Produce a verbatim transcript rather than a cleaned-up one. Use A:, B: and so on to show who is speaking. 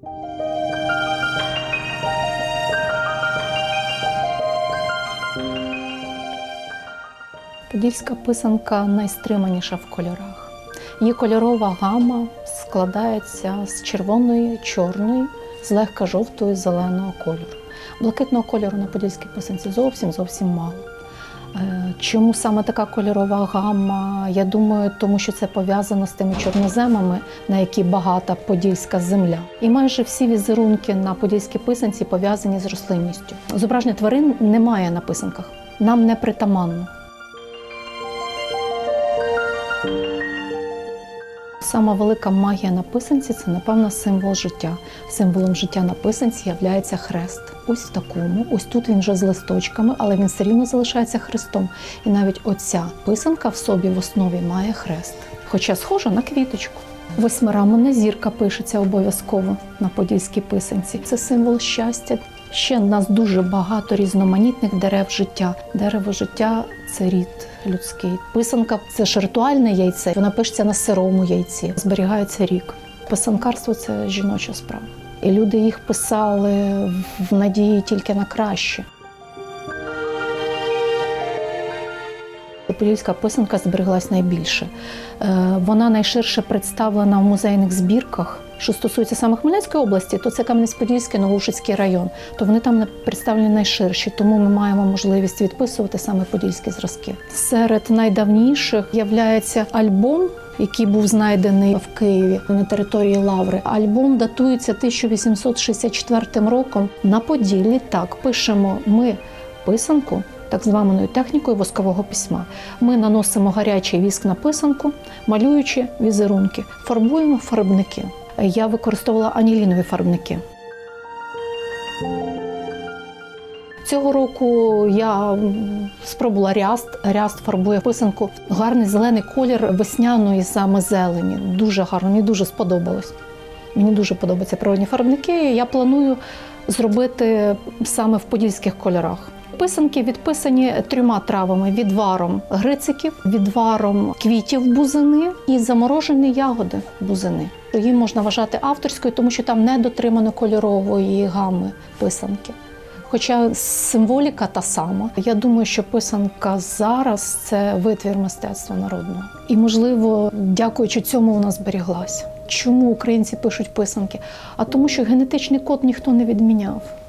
A: Подільська писанка найстриманіша в кольорах. Її кольорова гама складається з червоної, чорної, злегка жовтої, зеленого кольору. Блакитного кольору на подільській писанці зовсім-зовсім мало. Чому саме така кольорова гама? Я думаю, тому що це пов'язано з тими чорноземами, на які багата подільська земля. І майже всі візерунки на подільській писанці пов'язані з рослинністю. Зображення тварин немає на писанках. Нам не притаманно. Сама велика магія на писанці – це, напевно, символ життя. Символом життя на писанці є хрест. Ось в такому, ось тут він вже з листочками, але він все рівно залишається хрестом. І навіть оця писанка в собі в основі має хрест. Хоча схожа на квіточку. Восьмираменна зірка пишеться обов'язково на подільській писанці. Це символ щастя. Ще в нас дуже багато різноманітних дерев життя. Дерево життя – це рід людський. Писанка – це ж ритуальне яйце. Вона пишеться на сирому яйці. Зберігається рік. Писанкарство – це жіноча справа. І люди їх писали в надії тільки на краще. Подільська писанка збереглась найбільше. Вона найширше представлена в музейних збірках. Що стосується саме Хмельницької області, то це Кам'янець-Подільський, Новоушицький район. То вони там представлені найширші, тому ми маємо можливість відписувати саме подільські зразки. Серед найдавніших являється альбом, який був знайдений в Києві на території Лаври. Альбом датується тисяча вісімсот шістдесят четвертим роком. На Поділлі так пишемо ми писанку так званою технікою воскового письма. Ми наносимо гарячий віск на писанку, малюючи візерунки, фарбуємо фарбники. Я використовувала анілінові фарбники. Цього року я спробувала ряст. Ряст фарбує писанку. Гарний зелений колір весняної саме зелені. Дуже гарно, мені дуже сподобалось. Мені дуже подобаються природні фарбники. Я планую зробити саме в подільських кольорах. Писанки відписані трьома травами: відваром грициків, відваром квітів бузини і заморожені ягоди бузини. Її можна вважати авторською, тому що там не дотримано кольорової гами писанки. Хоча символіка та сама. Я думаю, що писанка зараз – це витвір мистецтва народного. І, можливо, дякуючи цьому вона зберіглася. Чому українці пишуть писанки? А тому що генетичний код ніхто не відміняв.